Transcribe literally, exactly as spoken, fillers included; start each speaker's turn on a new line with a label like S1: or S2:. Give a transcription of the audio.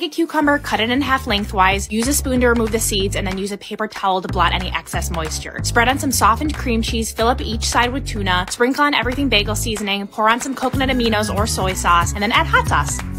S1: Take a cucumber, cut it in half lengthwise, use a spoon to remove the seeds, and then use a paper towel to blot any excess moisture. Spread on some softened cream cheese, fill up each side with tuna, sprinkle on everything bagel seasoning, pour on some coconut aminos or soy sauce, and then add hot sauce.